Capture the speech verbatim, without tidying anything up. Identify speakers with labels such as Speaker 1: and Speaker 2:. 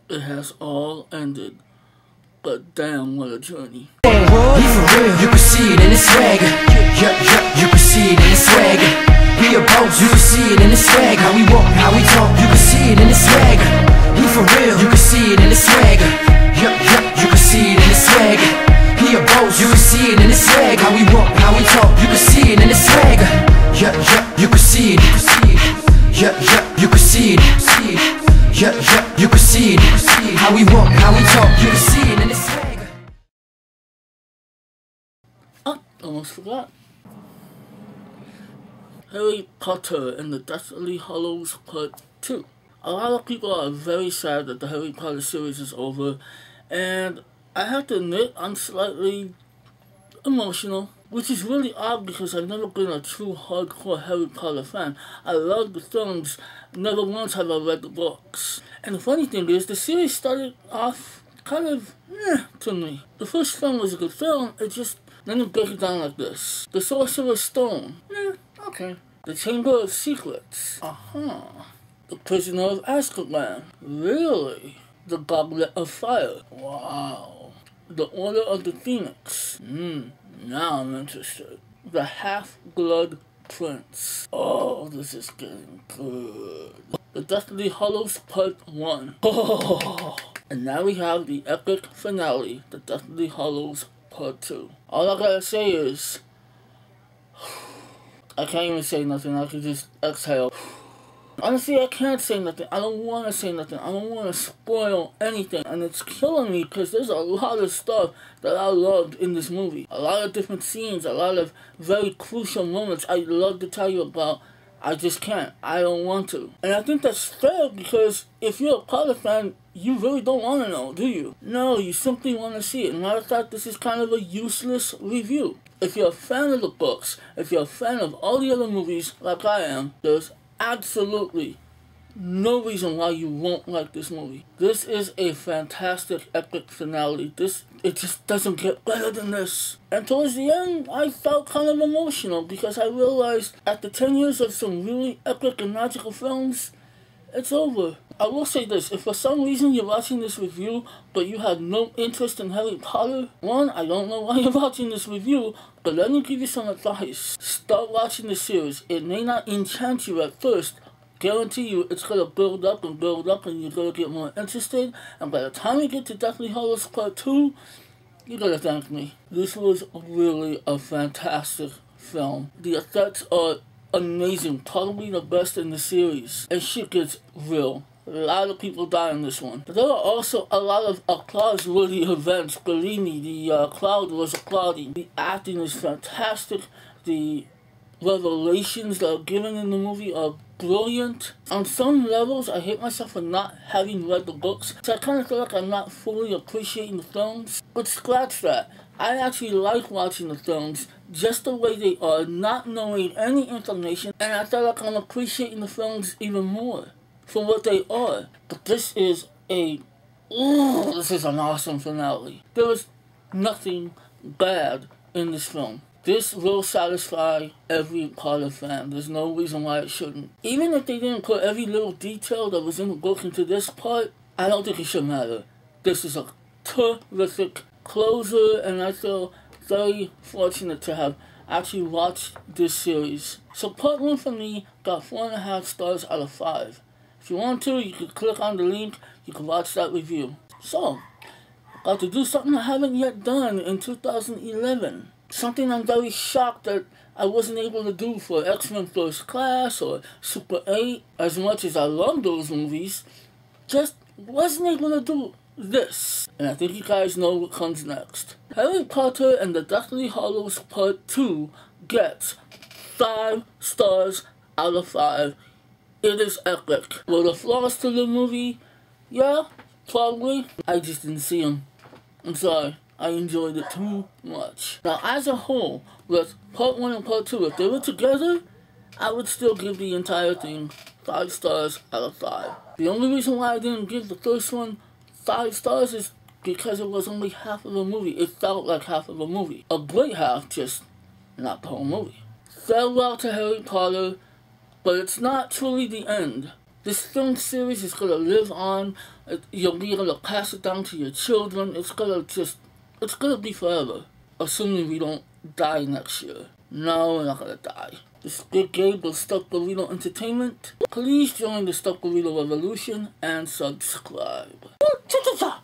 Speaker 1: It has all ended, but damn, what a journey.
Speaker 2: He for real, you can see it in his swag. Yeah, yeah, you can see it in his swag. He a boss, you can see it in his swag. How we walk, how we talk, you can see it in his swag. He for real, you can see it in his swag. Yeah, yeah, you can see it in his swag. He a boss, you can see it in his swag. How we walk, how we talk, you can see it in his swag. Yeah, yeah, you can see it. Yeah, yeah, you can see it. Yeah, yeah, you can see it. How we walk, how we talk, you can see it in his swag.
Speaker 1: Oh, almost forgot. Harry Potter and the Deathly Hallows Part two. A lot of people are very sad that the Harry Potter series is over, and I have to admit I'm slightly emotional, which is really odd because I've never been a true hardcore Harry Potter fan. I love the films, never once have I read the books. And the funny thing is, the series started off kind of eh, to me. The first film was a good film, it just, let me break it down like this. The Sorcerer's Stone, eh, okay. The Chamber of Secrets, uh-huh. The Prisoner of Azkaban, really? The Goblet of Fire, wow. The Order of the Phoenix, hmm, now I'm interested. The Half-Blood Prince, oh, this is getting good. The Deathly Hallows Part one, oh. And now we have the epic finale, The Deathly Hallows Part two. All I gotta say is, I can't even say nothing, I can just exhale. Honestly, I can't say nothing. I don't want to say nothing. I don't want to spoil anything. And it's killing me because there's a lot of stuff that I loved in this movie. A lot of different scenes, a lot of very crucial moments I'd love to tell you about. I just can't. I don't want to. And I think that's fair because if you're a Potter fan, you really don't want to know, do you? No, you simply want to see it. Matter of fact, this is kind of a useless review. If you're a fan of the books, if you're a fan of all the other movies like I am, there's absolutely no reason why you won't like this movie. This is a fantastic epic finale. This, it just doesn't get better than this. And towards the end, I felt kind of emotional because I realized after ten years of some really epic and magical films, it's over. I will say this, if for some reason you're watching this review, but you have no interest in Harry Potter, one, I don't know why you're watching this review, but let me give you some advice. Start watching the series. It may not enchant you at first. Guarantee you it's going to build up and build up and you're going to get more interested. And by the time you get to Deathly Hallows Part two, you're going to thank me. This was really a fantastic film. The effects are amazing. Probably the best in the series. And shit gets real. A lot of people die in this one. But there are also a lot of applause-worthy events. Believe me, the uh, crowd was applauding. The acting is fantastic. The revelations that are given in the movie are brilliant. On some levels, I hate myself for not having read the books. So I kind of feel like I'm not fully appreciating the films. But scratch that. I actually like watching the films just the way they are, not knowing any information. And I feel like I'm appreciating the films even more for what they are. But this is a, ooh, this is an awesome finale. There is nothing bad in this film. This will satisfy every Potter fan. There's no reason why it shouldn't. Even if they didn't put every little detail that was in the book into this part, I don't think it should matter. This is a terrific closer, and I feel very fortunate to have actually watched this series. So part one for me got four and a half stars out of five. If you want to, you can click on the link, you can watch that review. So, I got to do something I haven't yet done in two thousand eleven. Something I'm very shocked that I wasn't able to do for X-Men First Class or Super eight. As much as I love those movies, just wasn't able to do this. And I think you guys know what comes next. Harry Potter and the Deathly Hallows Part two gets five stars out of five. It is epic. Were there flaws to the movie? Yeah, probably. I just didn't see them. I'm sorry. I enjoyed it too much. Now, as a whole, with Part one and Part two, if they were together, I would still give the entire thing five stars out of five. The only reason why I didn't give the first one five stars is because it was only half of a movie. It felt like half of a movie. A great half, just not the whole movie. Farewell to Harry Potter, but it's not truly the end. This film series is gonna live on. You'll be able to pass it down to your children. It's gonna just, it's gonna be forever. Assuming we don't die next year. No, we're not gonna die. This is Big Gabe of Stuck Burrito Entertainment. Please join the Stuck Burrito Revolution and subscribe. Cha-cha-cha!